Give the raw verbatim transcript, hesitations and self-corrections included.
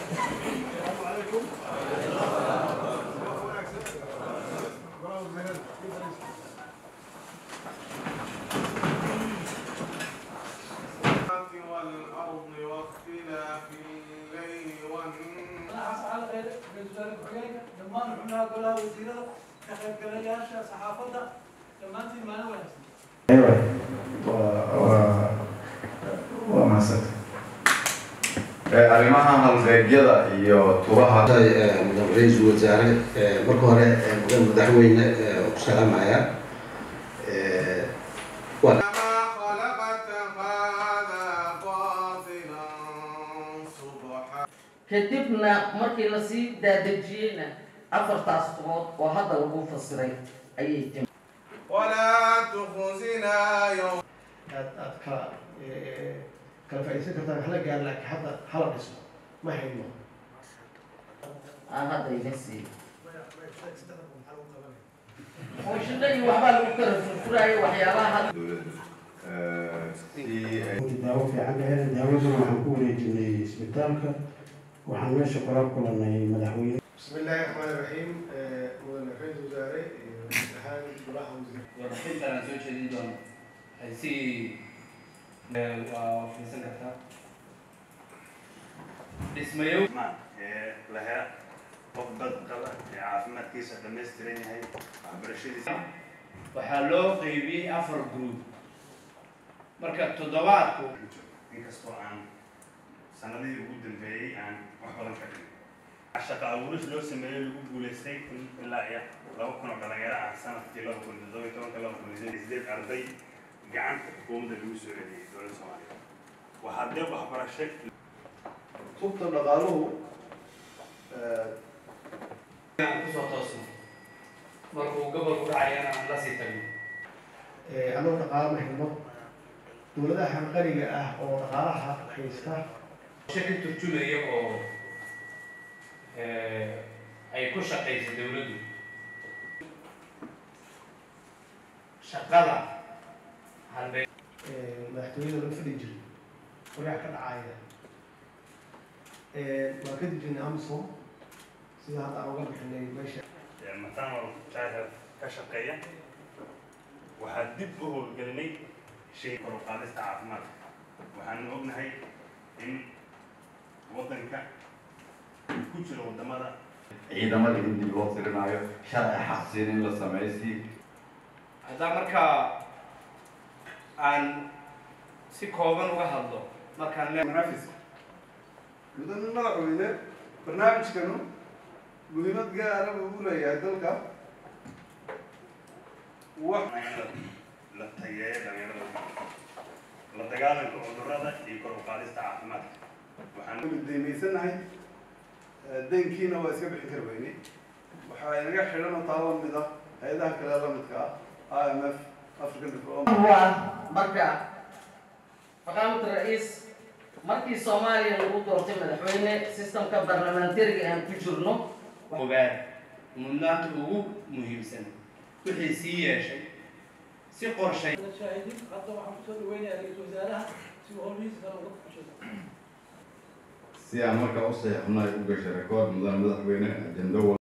عليكم. والأرض واختلاف الليل والنهار. أنا أسعى غير بالنسبة للحقيقة لما نحن قلنا وزيرة تخيل كلياش صحافة لما أنت ما نوعي. أيوة و و وما صدق. arrimaha halbeegyada iyo tubaha madaxweyne ra'iisul wasaare marka hore madaxweyne ku salaamaya kadibna markii la sii daadajiyeyna afartaas tobood oo hadda lagu fasiray ayay timi walaa tukhzina yawm adka kala faa'iideysan kartaa hala gaar laakiin hadda hala dhiso ma hayno aan hadda idin sii hooshadii waxbaa lagu kala furfuraayo waxyaabaha hadda daawo fiican ahayna daawaduna waxaan ku wareejinay isbitaalka waxaan meesha kula kulanay madaxweyne بسم الله الرحمن الرحيم مدير وزاري امتحان صلاح وزير ورحمت أنا سويت جديد هسي وفي سنة اسمه يوم ما لها قبض قلة عافمت كيسة دمسترين هاي برشيدي وحلو قيبي أفر جروب مركب تضوات إنكسبوا عن سنة دي وجود البيئي عن وحولا كتير الشقة أولوش لو سمعي لقول بوليستيك إلا إياه لو كنا قلنا عن سنة كيلو كل ذوي كمان كلام كل زين إزداد أرضي جعان قوم دلوس سوري دولة سوماليا وحدي وحبر الشيء صوت النقاله kusoo toosno markuu gobolku dhacayana aan la sii tagno anuu dhaqaalo ma hayno dowladaha qariga ah oo dhaqaalaha haysta shaki turjumaya oo ay ku shaqayso dawladdu shaqada halbee madaxtooyada laga fadhi jiray qoryaha ka dhacaya waa ka dejinay amisom sida hadda aan uga bixinay meesha مثلا جاهز كشقية وحدد به الجلني شيء قرقان استعمال وحنقول هاي إن وطن ك كل ودمرة ciidamada in dib loo tirinayo sharci xaqsiin in la sameeyay hadda marka aan si kooban uga hadlo markaan منافس مدن مدحوينه barnaamijkanu muhiimad gaar ah uu leeyahay dalka wax la tayeeyay dhalinyarada la dagaalanka cudurrada iyo kor u qaadista caafimaadka waxaan u deemeysanahay dankiina waa iska bixin karweynay waxaa inaga xidhan oo taalo mid ah hay'adaha kale la midka ah I M F African Development marka faqaamada ra'iis markii Soomaaliya lagu doortay madaxweyne systemka parliamentariga aan ku jirno ogaad mudnaanta ugu muhiimsan wixii sii yeeshay si qorshay shaahidin hadda waxaan ku soo dhaweynaya ra'iisul wasaaraha si uu howlihiisa kale uga fushado si aan markaa u saxiixnay u gashay rekoord mudan madaxweyne ajendo